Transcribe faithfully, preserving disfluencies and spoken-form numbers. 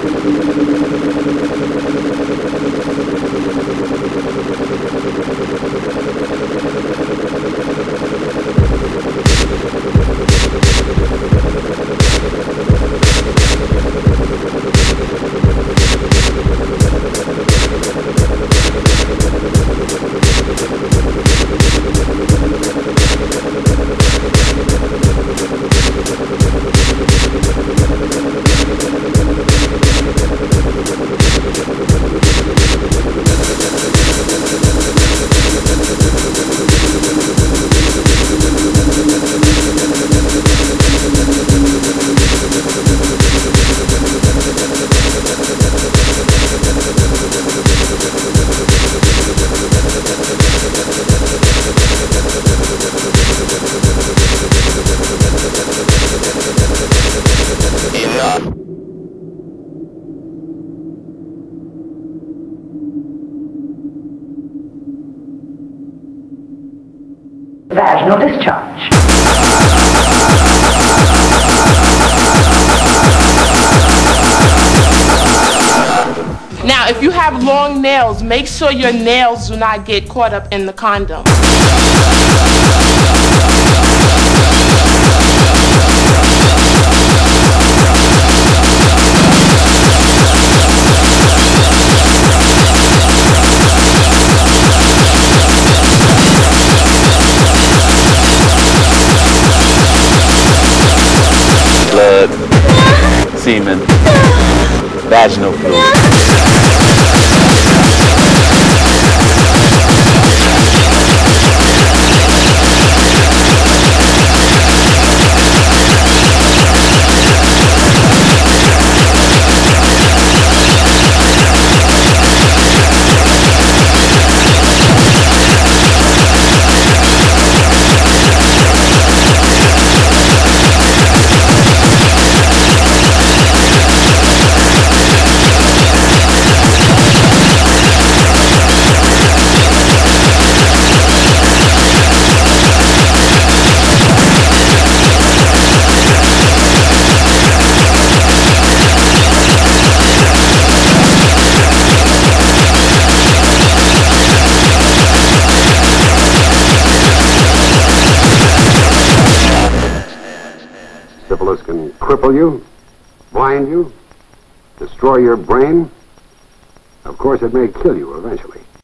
Vaginal discharge. Now, if you have long nails, make sure your nails do not get caught up in the condom. Blood, semen, vaginal fluid. Syphilis can cripple you, blind you, destroy your brain. Of course, it may kill you eventually.